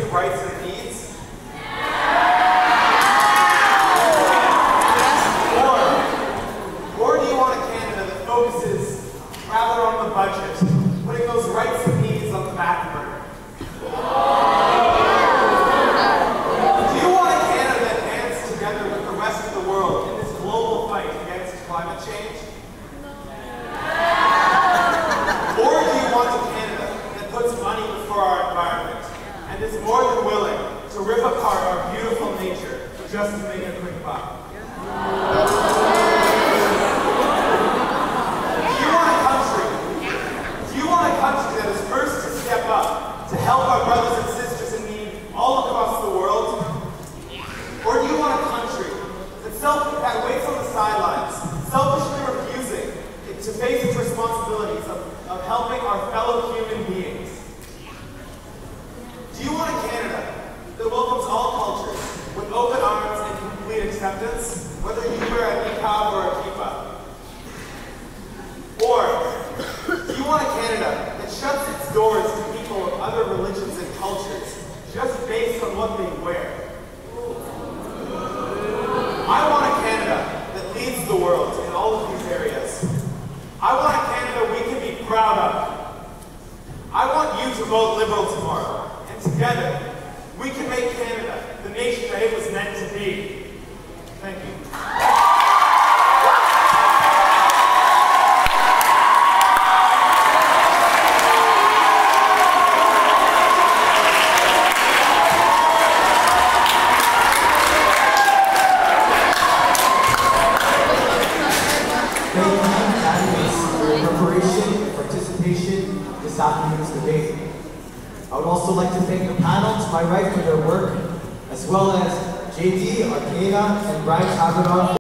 rights and needs? Or do you want a Canada that focuses rather on the budget, putting those rights and needs on the back burner? Do you want a Canada that bands together with the rest of the world in this global fight against climate change? Or do you want a Canada that puts money before our environment and is more than willing to rip apart our beautiful nature just to make a quick buck? That is first to step up to help our brothers and sisters in need all across the world? Or do you want a country that waits on the sidelines, selfishly refusing to face its responsibilities of helping our fellow human beings? Do you want a Canada that welcomes all cultures with open arms and complete acceptance, whether you wear a niqab or a kippah? Or do you want a Canada that shuts its doors to people of other religions and cultures just based on what they wear? I want a Canada that leads the world in all of these areas. I want a Canada we can be proud of. I want you to vote Liberal tomorrow, and together we can make Canada the nation that it was meant to be. Thank you. This afternoon's debate. I would also like to thank the panel to my right for their work, as well as JD, Arcana, and Brian Kavanaugh.